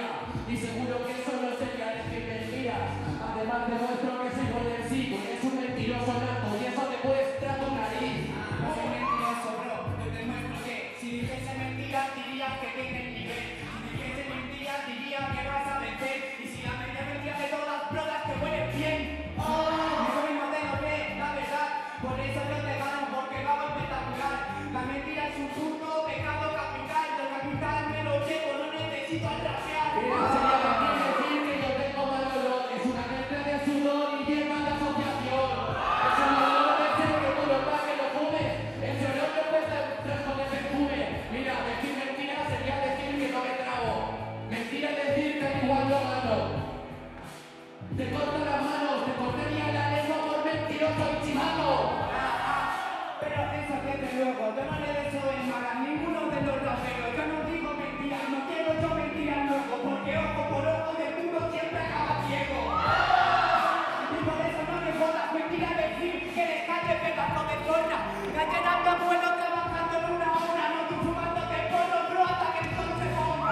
Y seguro que eso no sería decir mentiras. Además demuestro que soy convencido. Eres un mentiroso nato y eso demuestra tu nariz. No soy mentiroso, bro. Te demuestro que si dijese mentiras dirías que tienes nivel. Si dijese mentiras dirías que vas a vencer. Y si la media mentira de todas las pruebas te huelen bien. No soy más de lo que la verdad. Por eso yo te gano porque lo hago espectacular. La mentira es un puto pecado capital. Lo capital me lo llevo, no necesito atrapear. Sería decir que yo tengo mal olor. Es una mezcla de sudor y hierba de asociación. Es un olor de ser que tú lo pagues, lo fumes. Ese olor me cuesta tres con el perfume. Mira, decir mentira sería decir que no me trago. Mentira es decir que igual no gano. Te corto las manos, te cortaría la lengua por mentiroso y chivano. Pero eso desde luego, yo no le deseo el mal a ninguno de los raperos. Yo no digo mentiras, no quiero yo mentiras luego, porque ojo por ojo de puro siempre acaba ciego. Y por eso no me jodas, mentira decir que eres calle pedazo de zona. Calle dando vuelo trabajando en una hora, no tú fumándote porro, bro, hasta que el sol se ponga.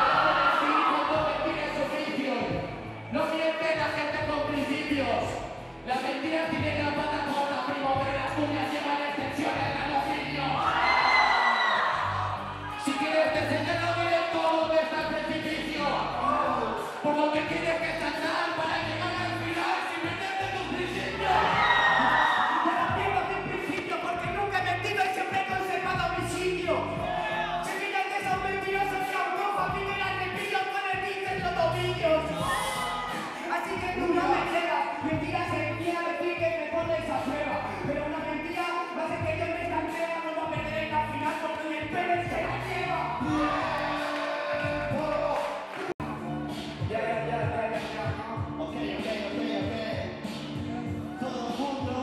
No miente la gente con principios. Las mentiras tienen la pata corta, primo, pero las tuyas llevan extensiones de aluminio. Si quieres te señalo directo donde está el precipicio. Por donde tienes que saltar para llegar al final sin meterte tus principios. Ya la tengo desde el principio porque nunca he mentido y siempre he conservado mi sitio. Semillas de esos mentirosos que aún no familias repillos con el bicho en los tobillos. Así que tú no me creas, mentiras sería decir que me pones a prueba. Pero una mentira va a ser que yo me estanquea, no va a perder en la final porque el Pérez se la lleva. Ya. Ok. Todo el mundo.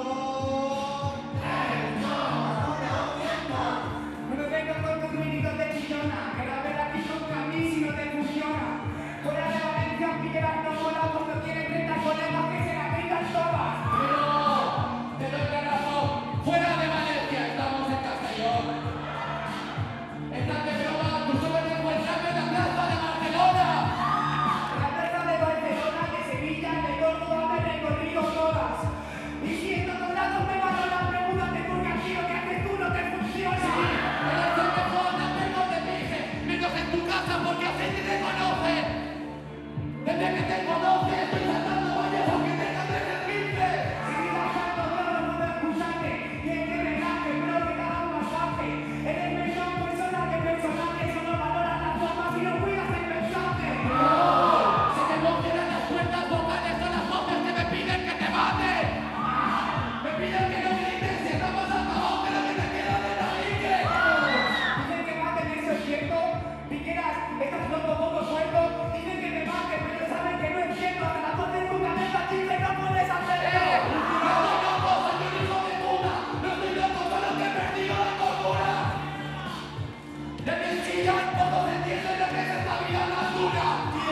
No me vengas con tus críticos de chillona, que la verdad aquí contra mí si no te funciona. Fuera de Valencia, Figueras no mola cuando tiene 30 colegas que se la gritan todas. No, te doy la razón. Fuera de Valencia, estamos en Castellón. Estás de broma, tú solo te encuentras en la plaza de Barcelona. La plaza de Barcelona, de Sevilla, de Córdoba, me he recorrido todas. Y si en todos lados me van a las preguntas de por qué aquí lo que haces tú no te funciona. Eres el mejor rapero de Pise, menos en tu casa porque así te reconocen. Desde que te conoce estoy saltando valles aunque tenga 3 de 15. Si miras tanto, no puedo escucharte. Tienes que relaje, bro, que te haga un masaje. Eres mejor persona que personaje, solo valoras las formas y no cuidas el mensaje. Se te emocionan las cuerdas vocales, son las voces que me piden que te mate. Me piden que no grites si estamos acabados de lo que te queda de tabique. Dicen que maten, eso es cierto. Piqueras, estás loco, poco suelto. Dicen que te maten, pero saben que no es cierto. Hasta la voz de tu cabeza dice no puedes hacerlo. No estoy loco, soy un hijo de puta. No estoy loco, solo que he perdido la cordura. De mi chillar todos entienden lo que es esta vida tan dura.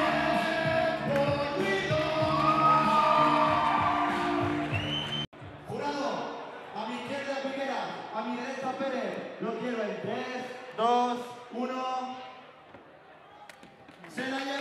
Jurado, a mi izquierda Piquera, a mi derecha Pérez. Lo quiero en 3, 2, 1. Se la lleva.